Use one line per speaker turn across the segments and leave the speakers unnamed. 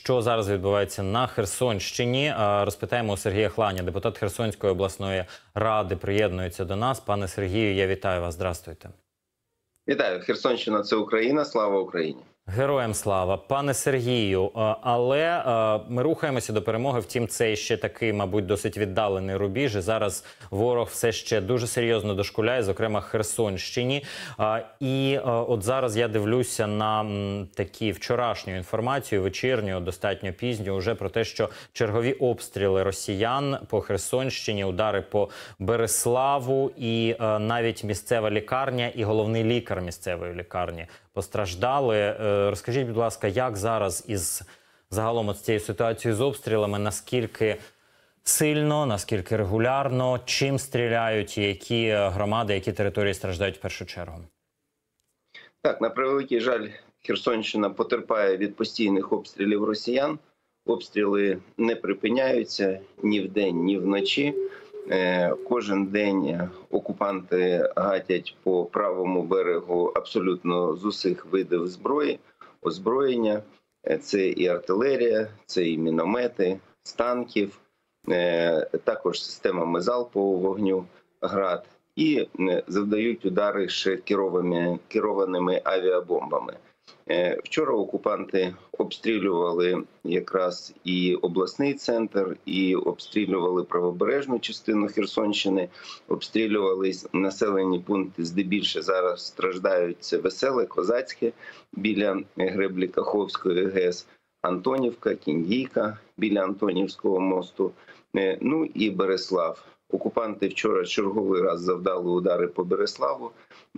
що зараз відбувається на Херсонщині. Розпитаємо у Сергія Хланя, депутат Херсонської обласної ради, приєднується до нас. Пане Сергію, я вітаю вас. Здравствуйте.
Вітаю. Херсонщина – це Україна. Слава Україні.
Героям слава. Пане Сергію, але ми рухаємося до перемоги, втім це ще такий, мабуть, досить віддалений рубіж. І зараз ворог все ще дуже серйозно дошкуляє, зокрема Херсонщині. І от зараз я дивлюся на такі вчорашню інформацію, вечірню, достатньо пізню, уже про те, що чергові обстріли росіян по Херсонщині, удари по Береславу і навіть місцева лікарня і головний лікар місцевої лікарні постраждали. Розкажіть, будь ласка, як зараз із загалом з цією ситуацією з обстрілами, наскільки сильно, наскільки регулярно, чим стріляють і які громади, які території страждають в першу чергу?
Так, на превеликий жаль, Херсонщина потерпає від постійних обстрілів росіян. Обстріли не припиняються ні вдень, ні вночі. Кожен день окупанти гатять по правому берегу абсолютно з усіх видів зброї, озброєння. Це і артилерія, це і міномети, з танків, також системами залпового вогню «Град». І завдають удари ще керованими авіабомбами. Вчора окупанти обстрілювали якраз і обласний центр, і обстрілювали правобережну частину Херсонщини, обстрілювали населені пункти, здебільше зараз страждають це Веселе, Козацьке, біля греблі Каховської ГЕС, Антонівка, Кіндійка біля Антонівського мосту, ну і Береслав. Окупанти вчора черговий раз завдали удари по Береславу,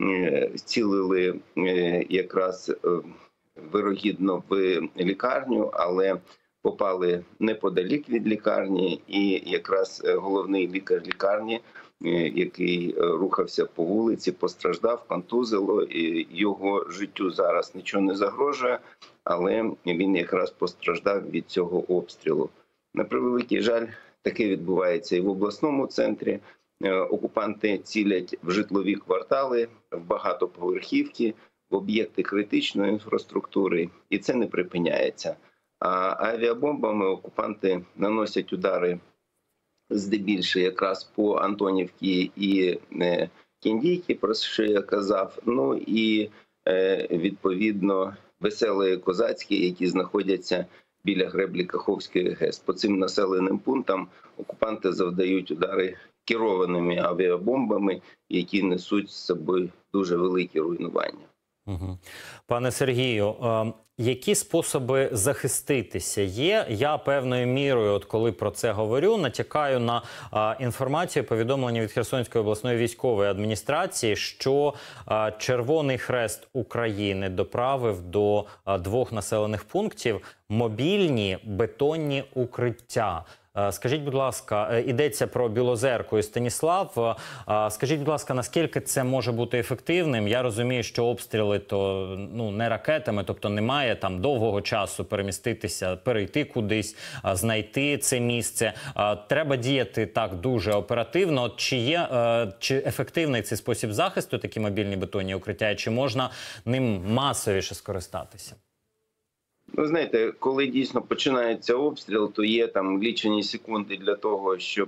цілили якраз вирогідно в лікарню, але попали неподалік від лікарні, і якраз головний лікар лікарні, який рухався по вулиці, постраждав, контузило, і його життю зараз нічого не загрожує, але він якраз постраждав від цього обстрілу. На превеликий жаль, таке відбувається і в обласному центрі. Окупанти цілять в житлові квартали, в багатоповерхівки, в об'єкти критичної інфраструктури, і це не припиняється. А авіабомбами окупанти наносять удари здебільше якраз по Антонівці і Кіндійці, про що я казав, ну і відповідно Веселе, Козацьке, які знаходяться біля греблі Каховської ГЕС. По цим населеним пунктам окупанти завдають удари керованими авіабомбами, які несуть з собою дуже великі руйнування.
Пане Сергію, які способи захиститися є? Я певною мірою, от коли про це говорю, натякаю на інформацію, повідомлення від Херсонської обласної військової адміністрації, що Червоний Хрест України доправив до 2 населених пунктів мобільні бетонні укриття. Скажіть, будь ласка, йдеться про Білозерку і Станіслав. Скажіть, будь ласка, наскільки це може бути ефективним? Я розумію, що обстріли то не ракетами, тобто немає там довгого часу переміститися, перейти кудись, знайти це місце. Треба діяти так дуже оперативно. Чи ефективний цей спосіб захисту, такі мобільні бетонні укриття, чи можна ним масовіше скористатися?
Ви знаєте, коли дійсно починається обстріл, то є там лічені секунди для того, щоб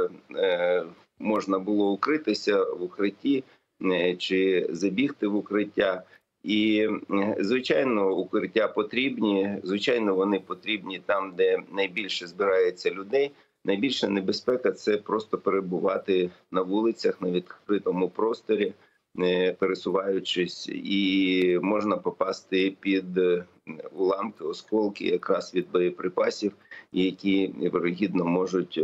можна було укритися в укритті чи забігти в укриття. І, звичайно, укриття потрібні, звичайно, вони потрібні там, де найбільше збирається людей. Найбільша небезпека – це просто перебувати на вулицях, на відкритому просторі, пересуваючись, і можна попасти під уламки, осколки якраз від боєприпасів, які, вірогідно, можуть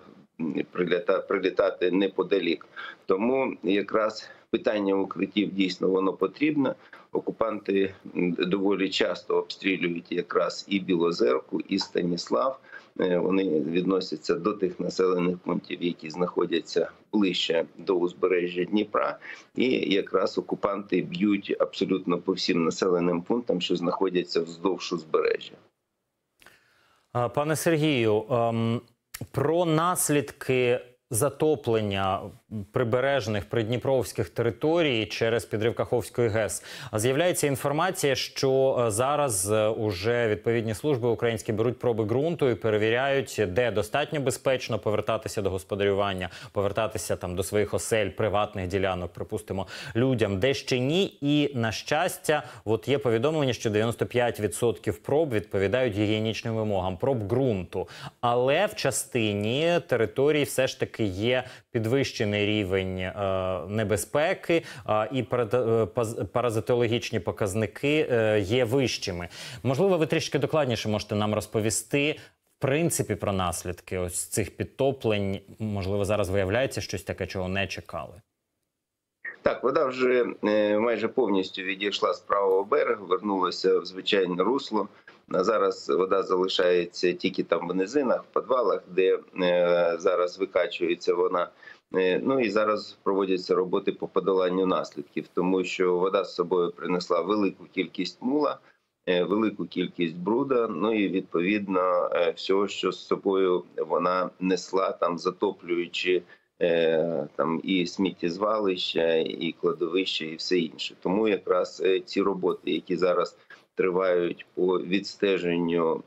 прилітати неподалік. Тому якраз питання укриттів дійсно воно потрібне. Окупанти доволі часто обстрілюють якраз і Білозерку, і Станіслав. Вони відносяться до тих населених пунктів, які знаходяться ближче до узбережжя Дніпра. І якраз окупанти б'ють абсолютно по всім населеним пунктам, що знаходяться вздовж узбережжя.
Пане Сергію, про наслідки затоплення прибережних придніпровських територій через підрив Каховської ГЕС. З'являється інформація, що зараз уже відповідні служби українські беруть проби ґрунту і перевіряють, де достатньо безпечно повертатися до господарювання, повертатися там до своїх осель, приватних ділянок, припустимо, людям, де ще ні. І, на щастя, от є повідомлення, що 95% проб відповідають гігієнічним вимогам, проб ґрунту. Але в частині територій все ж таки є підвищений рівень небезпеки і паразитологічні показники є вищими. Можливо, ви трішки докладніше можете нам розповісти, в принципі, про наслідки ось цих підтоплень. Можливо, зараз виявляється щось таке, чого не чекали.
Так, вода вже майже повністю відійшла з правого берега, вернулася в звичайне русло. Зараз вода залишається тільки там в низинах, в підвалах, де зараз викачується вона. Ну і зараз проводяться роботи по подоланню наслідків, тому що вода з собою принесла велику кількість мула, велику кількість бруда, ну і відповідно всього, що з собою вона несла, там затоплюючи там і сміттєзвалища, і кладовища, і все інше. Тому якраз ці роботи, які зараз тривають по відстеженню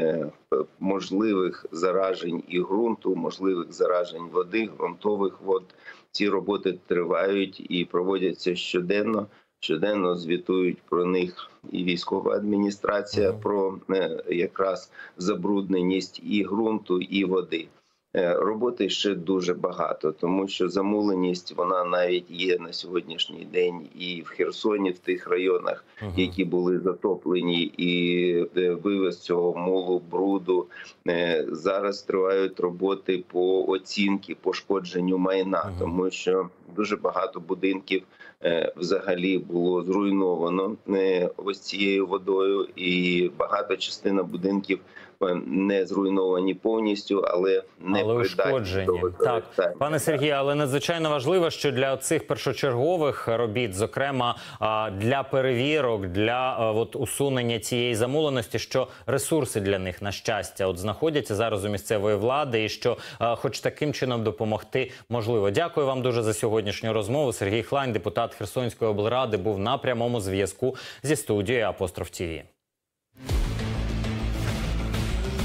можливих заражень і ґрунту, можливих заражень води, ґрунтових вод, ці роботи тривають і проводяться щоденно. Щоденно звітують про них і військова адміністрація, про якраз забрудненість і ґрунту, і води. Роботи ще дуже багато, тому що замуленість, вона навіть є на сьогоднішній день і в Херсоні, в тих районах, які були затоплені, і вивез цього мулу, бруду. Зараз тривають роботи по оцінці, пошкодженню майна, тому що дуже багато будинків взагалі було зруйновано ось цією водою, і багато частина будинків не зруйновані повністю, але не
ушкоджені. Так, пане Сергію, але надзвичайно важливо, що для цих першочергових робіт, зокрема для перевірок, для усунення цієї замуленості, що ресурси для них, на щастя, знаходяться зараз у місцевої влади і що хоч таким чином допомогти можливо. Дякую вам дуже за сьогоднішню розмову. Сергій Хлань, депутат Херсонської облради, був на прямому зв'язку зі студією Апостроф ТІВІ.